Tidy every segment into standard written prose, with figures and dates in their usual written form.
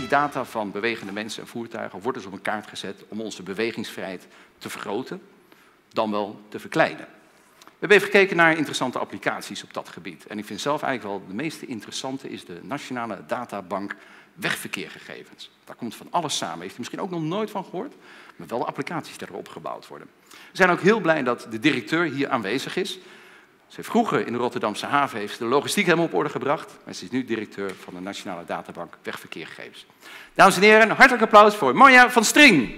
die data van bewegende mensen en voertuigen wordt dus op een kaart gezet om onze bewegingsvrijheid te vergroten, dan wel te verkleinen. We hebben even gekeken naar interessante applicaties op dat gebied. En ik vind zelf eigenlijk wel de meest interessante is de Nationale Databank Wegverkeergegevens. Daar komt van alles samen. Heeft u misschien ook nog nooit van gehoord? Maar wel de applicaties die erop gebouwd worden. We zijn ook heel blij dat de directeur hier aanwezig is. Ze heeft vroeger in de Rotterdamse haven heeft de logistiek helemaal op orde gebracht. En ze is nu directeur van de Nationale Databank Wegverkeergegevens. Dames en heren, een hartelijk applaus voor Manja van String.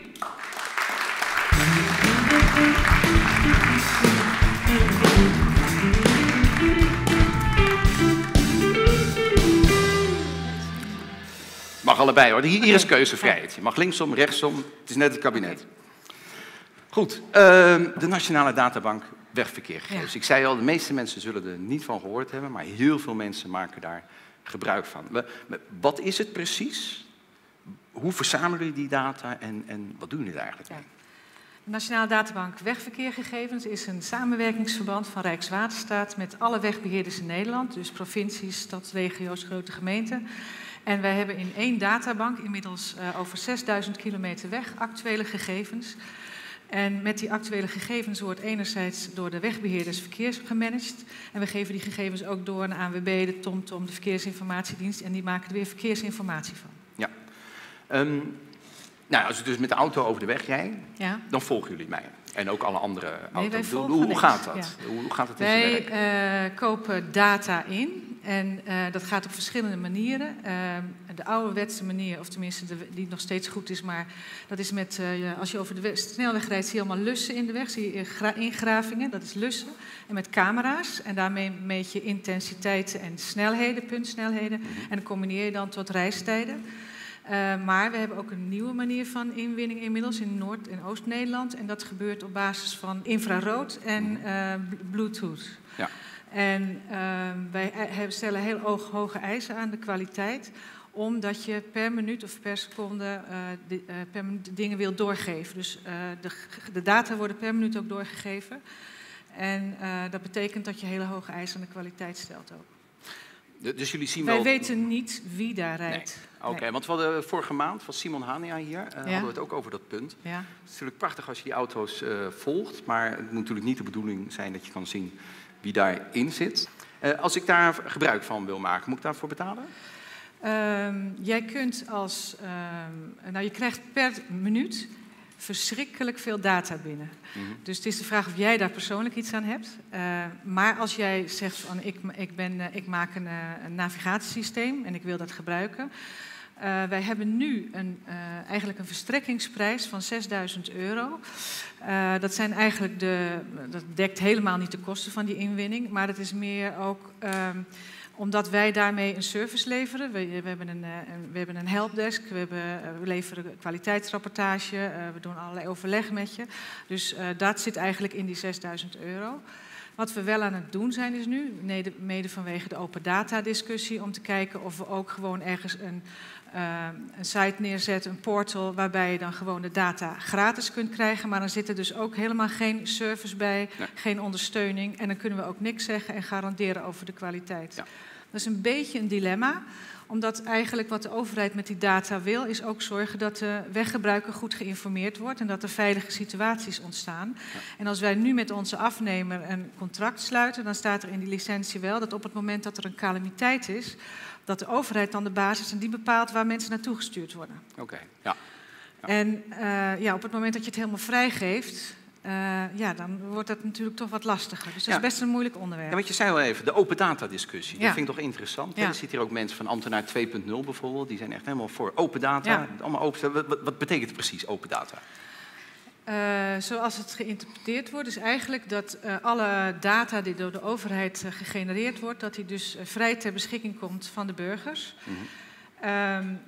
Mag allebei hoor. Hier is keuzevrijheid. Je mag linksom, rechtsom. Het is net het kabinet. Goed, de Nationale Databank Wegverkeergegevens. Ja. Ik zei al, de meeste mensen zullen er niet van gehoord hebben, maar heel veel mensen maken daar gebruik van. Wat is het precies? Hoe verzamelen jullie die data en wat doen jullie er eigenlijk mee? De Nationale Databank Wegverkeergegevens is een samenwerkingsverband van Rijkswaterstaat met alle wegbeheerders in Nederland, dus provincies, stadsregio's, grote gemeenten. En wij hebben in één databank inmiddels over 6000 kilometer weg actuele gegevens. En met die actuele gegevens wordt enerzijds door de wegbeheerders verkeer gemanaged. En we geven die gegevens ook door aan de ANWB, de TomTom, de Verkeersinformatiedienst. En die maken er weer verkeersinformatie van. Ja. Nou, als ik dus met de auto over de weg rijd, ja, dan volgen jullie mij. En ook alle andere auto's. Nee, hoe gaat dat? Ja. Hoe gaat het in zijn werk? Wij kopen data in. En dat gaat op verschillende manieren. De ouderwetse manier, of tenminste die nog steeds goed is, maar dat is met, als je over de snelweg rijdt, zie je allemaal lussen in de weg, zie je ingravingen, dat is lussen. En met camera's, en daarmee meet je intensiteiten en snelheden, puntsnelheden, en dan combineer je dan tot reistijden. Maar we hebben ook een nieuwe manier van inwinning inmiddels in Noord- en Oost-Nederland. En dat gebeurt op basis van infrarood en Bluetooth. Ja. En wij stellen heel hoge eisen aan de kwaliteit, omdat je per minuut of per seconde per minuut dingen wil doorgeven. Dus de data worden per minuut ook doorgegeven. En dat betekent dat je hele hoge eisen aan de kwaliteit stelt ook. Dus jullie zien Wij wel... weten niet wie daar rijdt. Nee. Oké, want we hadden vorige maand van Simon Hania hier, hadden we het ook over dat punt. Ja. Het is natuurlijk prachtig als je die auto's volgt, maar het moet natuurlijk niet de bedoeling zijn dat je kan zien wie daarin zit. Als ik daar gebruik van wil maken, moet ik daarvoor betalen? Jij kunt nou, je krijgt per minuut verschrikkelijk veel data binnen. Mm-hmm. Dus het is de vraag of jij daar persoonlijk iets aan hebt. Maar als jij zegt van ik maak een navigatiesysteem en ik wil dat gebruiken. Wij hebben nu eigenlijk een verstrekkingsprijs van €6.000. Dat zijn eigenlijk dat dekt helemaal niet de kosten van die inwinning, maar het is meer ook omdat wij daarmee een service leveren. We hebben een helpdesk, we leveren kwaliteitsrapportage, we doen allerlei overleg met je. Dus dat zit eigenlijk in die €6.000. Wat we wel aan het doen zijn is nu, mede vanwege de open data discussie, om te kijken of we ook gewoon ergens een site neerzetten, een portal, waarbij je dan gewoon de data gratis kunt krijgen. Maar dan zit er dus ook helemaal geen service bij, nee, geen ondersteuning. En dan kunnen we ook niks zeggen en garanderen over de kwaliteit. Ja. Dat is een beetje een dilemma, omdat eigenlijk wat de overheid met die data wil, is ook zorgen dat de weggebruiker goed geïnformeerd wordt en dat er veilige situaties ontstaan. Ja. En als wij nu met onze afnemer een contract sluiten, dan staat er in die licentie wel dat op het moment dat er een calamiteit is, dat de overheid dan de basis en die bepaalt waar mensen naartoe gestuurd worden. Oké, ja. Ja. En op het moment dat je het helemaal vrijgeeft, dan wordt dat natuurlijk toch wat lastiger. Dus dat is best een moeilijk onderwerp. Ja, want je zei al even, de open data discussie. Dat vind ik toch interessant. Ja. Er zitten hier ook mensen van ambtenaar 2.0 bijvoorbeeld. Die zijn echt helemaal voor open data. Ja. Allemaal open. Wat betekent het precies, open data? Zoals het geïnterpreteerd wordt, is eigenlijk dat alle data die door de overheid gegenereerd wordt, dat die dus vrij ter beschikking komt van de burgers. Mm-hmm.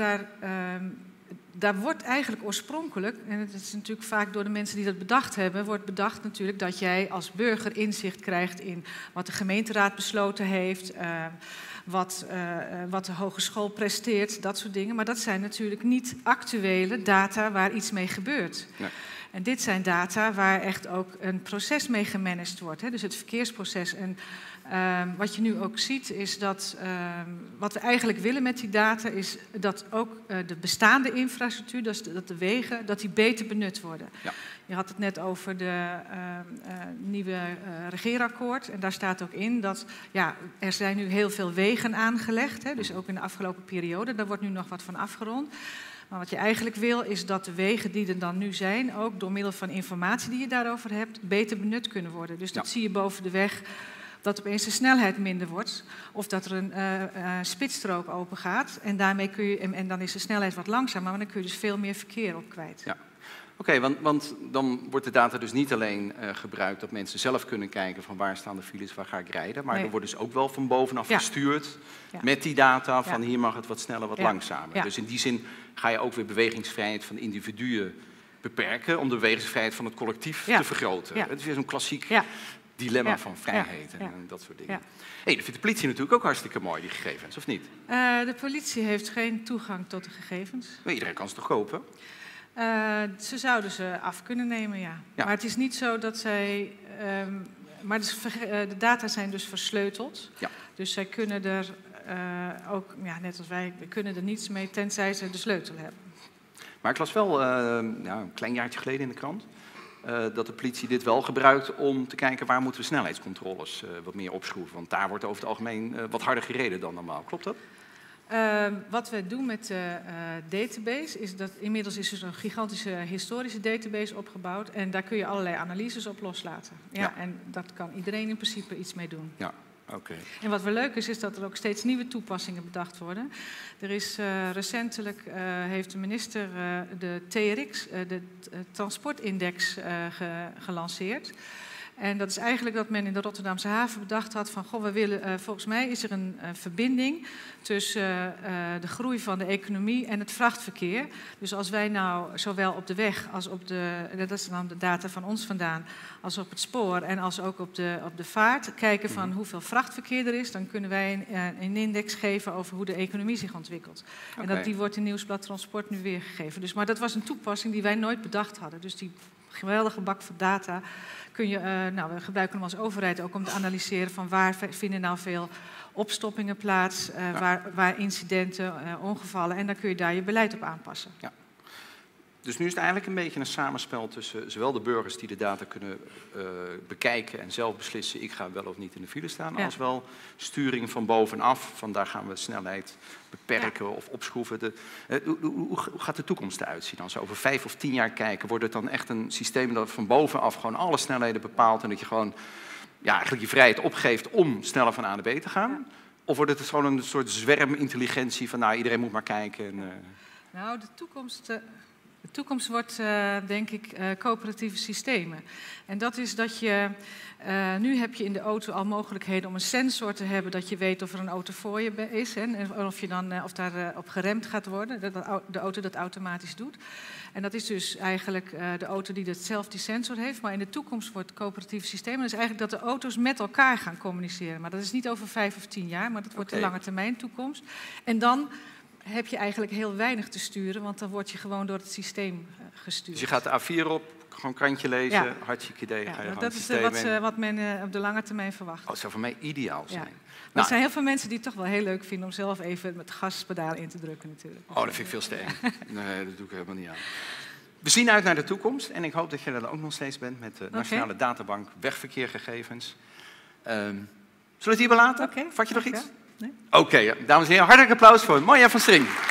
Daar wordt eigenlijk oorspronkelijk, en het is natuurlijk vaak door de mensen die dat bedacht hebben, wordt bedacht natuurlijk dat jij als burger inzicht krijgt in wat de gemeenteraad besloten heeft, wat de hogeschool presteert, dat soort dingen. Maar dat zijn natuurlijk niet actuele data waar iets mee gebeurt. Nee. En dit zijn data waar echt ook een proces mee gemanaged wordt. Hè? Dus het verkeersproces. En Wat je nu ook ziet is dat wat we eigenlijk willen met die data is dat ook de bestaande infrastructuur, dat de wegen, dat die beter benut worden. Ja. Je had het net over de nieuwe regeerakkoord en daar staat ook in dat er zijn nu heel veel wegen aangelegd, hè, dus ook in de afgelopen periode, daar wordt nu nog wat van afgerond. Maar wat je eigenlijk wil is dat de wegen die er dan nu zijn, ook door middel van informatie die je daarover hebt, beter benut kunnen worden. Dus dat zie je boven de weg, dat opeens de snelheid minder wordt. Of dat er een spitsstrook open gaat en daarmee kun je, en dan is de snelheid wat langzamer, maar dan kun je dus veel meer verkeer op kwijt. Ja. Oké, want dan wordt de data dus niet alleen gebruikt dat mensen zelf kunnen kijken van waar staan de files, waar ga ik rijden. Maar er wordt dus ook wel van bovenaf gestuurd met die data van hier mag het wat sneller, wat langzamer. Ja. Dus in die zin ga je ook weer bewegingsvrijheid van individuen beperken om de bewegingsvrijheid van het collectief te vergroten. Ja. Het is weer zo'n klassiek dilemma van vrijheid en dat soort dingen. Ja. Hey, dat vindt de politie natuurlijk ook hartstikke mooi, die gegevens, of niet? De politie heeft geen toegang tot de gegevens. Maar iedereen kan ze toch kopen? Ze zouden ze af kunnen nemen, ja. Maar het is niet zo dat zij... maar de data zijn dus versleuteld. Ja. Dus zij kunnen er ook, net als wij, we kunnen er niets mee tenzij ze de sleutel hebben. Maar ik las wel een klein jaartje geleden in de krant dat de politie dit wel gebruikt om te kijken waar moeten we snelheidscontroles wat meer opschroeven. Want daar wordt over het algemeen wat harder gereden dan normaal. Klopt dat? Wat we doen met de database is dat inmiddels is dus een gigantische historische database opgebouwd en daar kun je allerlei analyses op loslaten. Ja. En dat kan iedereen in principe iets mee doen. Ja. Okay. En wat wel leuk is dat er ook steeds nieuwe toepassingen bedacht worden. Er is recentelijk heeft de minister de TRX, de transportindex, gelanceerd. En dat is eigenlijk dat men in de Rotterdamse haven bedacht had van, we willen, volgens mij is er een verbinding tussen de groei van de economie en het vrachtverkeer. Dus als wij nou zowel op de weg als op dat is dan de data van ons vandaan, als op het spoor en als ook op de vaart kijken van hoeveel vrachtverkeer er is, dan kunnen wij een index geven over hoe de economie zich ontwikkelt. Okay. En die wordt in Nieuwsblad Transport nu weergegeven. Dus, maar dat was een toepassing die wij nooit bedacht hadden. Dus die geweldige bak van data kun je, we gebruiken hem als overheid ook om te analyseren van waar vinden nou veel opstoppingen plaats, waar incidenten, ongevallen, en dan kun je daar je beleid op aanpassen. Ja. Dus nu is het eigenlijk een beetje een samenspel tussen zowel de burgers die de data kunnen bekijken en zelf beslissen, ik ga wel of niet in de file staan, als wel sturing van bovenaf, van daar gaan we snelheid beperken of opschroeven. Hoe gaat de toekomst eruit zien? Als we over 5 of 10 jaar kijken, wordt het dan echt een systeem dat van bovenaf gewoon alle snelheden bepaalt en dat je gewoon eigenlijk je vrijheid opgeeft om sneller van A naar B te gaan? Ja. Of wordt het gewoon een soort zwermintelligentie van iedereen moet maar kijken? En, Nou, de toekomst wordt, denk ik, coöperatieve systemen. En dat is dat je... nu heb je in de auto al mogelijkheden om een sensor te hebben dat je weet of er een auto voor je is. Hè, en of daar op geremd gaat worden, dat de auto dat automatisch doet. En dat is dus eigenlijk de auto die zelf die sensor heeft. Maar in de toekomst wordt coöperatieve systemen. Dat is eigenlijk dat de auto's met elkaar gaan communiceren. Maar dat is niet over 5 of 10 jaar, maar dat wordt de lange termijn toekomst. En dan heb je eigenlijk heel weinig te sturen, want dan word je gewoon door het systeem gestuurd. Dus je gaat de A4 op, gewoon krantje lezen, hartstikke idee. Dat is wat men op de lange termijn verwacht. Dat zou voor mij ideaal zijn. Er zijn heel veel mensen die het toch wel heel leuk vinden om zelf even met het gaspedaal in te drukken natuurlijk. Dat vind ik veel te eng. Nee, dat doe ik helemaal niet aan. We zien uit naar de toekomst en ik hoop dat je er ook nog steeds bent met de Nationale Databank Wegverkeergegevens. Zullen we het hierbij laten? Vat je nog iets? Nee? Oké, dames en heren, hartelijk applaus voor Marja van String.